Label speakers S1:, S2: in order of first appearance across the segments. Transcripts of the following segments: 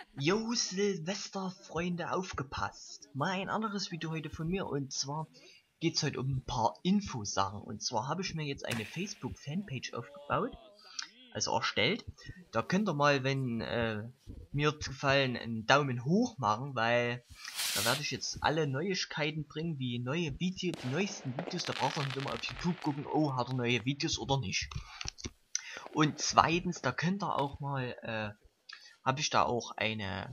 S1: Jo, Silvesterfreunde, aufgepasst! Mal ein anderes Video heute von mir, und zwar geht's heute um ein paar Infosachen. Und zwar habe ich mir jetzt eine Facebook-Fanpage aufgebaut, also erstellt. Da könnt ihr mal, wenn mir gefallen, einen Daumen hoch machen, weil da werde ich jetzt alle Neuigkeiten bringen, wie die neuesten Videos. Da braucht ihr nicht immer auf YouTube gucken, oh, hat er neue Videos oder nicht. Und zweitens, da könnt ihr auch mal, habe ich da auch eine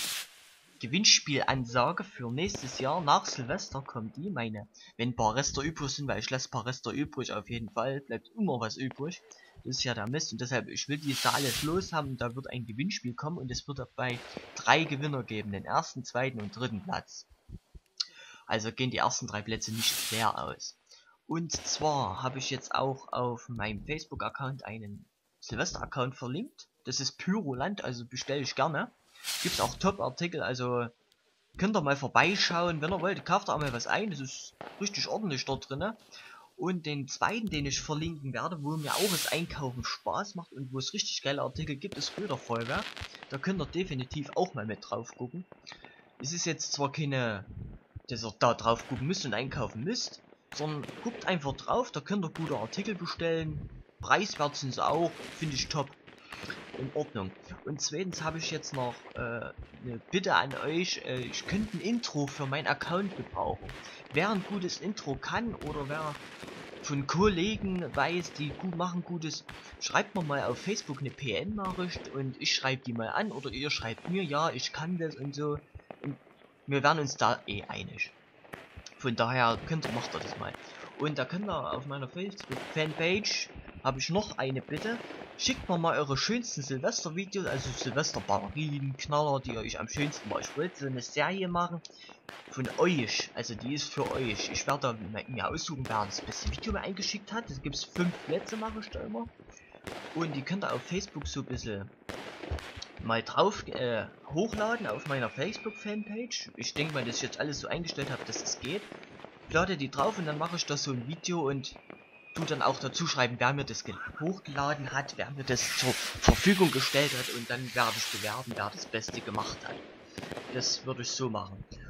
S1: Gewinnspielansage für nächstes Jahr. Nach Silvester kommt die, wenn ein paar Reste übrig sind, weil ich lasse ein paar Reste übrig, auf jeden Fall, bleibt immer was übrig. Das ist ja der Mist, und deshalb, ich will die da alles los haben. Da wird ein Gewinnspiel kommen, und es wird dabei 3 Gewinner geben, den ersten, zweiten und dritten Platz. Also gehen die ersten 3 Plätze nicht leer aus. Und zwar habe ich jetzt auch auf meinem Facebook-Account einen Silvester-Account verlinkt. Das ist Pyroland, also bestelle ich gerne. Gibt's auch Top-Artikel, also könnt ihr mal vorbeischauen. Wenn ihr wollt, kauft ihr mal was ein. Das ist richtig ordentlich dort drinne. Und den zweiten, den ich verlinken werde, wo mir auch das Einkaufen Spaß macht und wo es richtig geile Artikel gibt, ist Röderfeuerwerk. Da könnt ihr definitiv auch mal mit drauf gucken. Es ist jetzt zwar keine, dass ihr da drauf gucken müsst und einkaufen müsst, sondern guckt einfach drauf, da könnt ihr gute Artikel bestellen. Preiswert sind sie auch, finde ich top. In Ordnung. Und zweitens habe ich jetzt noch eine Bitte an euch. Ich könnte ein Intro für meinen Account gebrauchen. Wer ein gutes Intro kann oder wer von Kollegen weiß, die gut machen Gutes, schreibt mir mal auf Facebook eine PN-Nachricht und ich schreibe die mal an, oder ihr schreibt mir, ja, ich kann das und so. Und wir werden uns da eh einig. Von daher macht ihr das mal. Und da könnt ihr auf meiner Facebook-Fanpage, habe ich noch eine Bitte. Schickt mir mal eure schönsten Silvester-Videos, also Silvester-Batterien, Knaller, die ihr euch am schönsten mal. Ich wollte so eine Serie machen von euch, also die ist für euch. Ich werde mir aussuchen, wer das beste Video mir eingeschickt hat. Es gibt 5 Plätze, mache ich da immer. Und die könnt ihr auf Facebook so ein bisschen mal drauf hochladen auf meiner Facebook-Fanpage. Ich denke mal, dass ich jetzt alles so eingestellt habe, dass es geht. Ich lade die drauf und dann mache ich da so ein Video und tu dann auch dazu schreiben, wer mir das hochgeladen hat, wer mir das zur Verfügung gestellt hat, und dann werde ich bewerben, wer das Beste gemacht hat. Das würde ich so machen.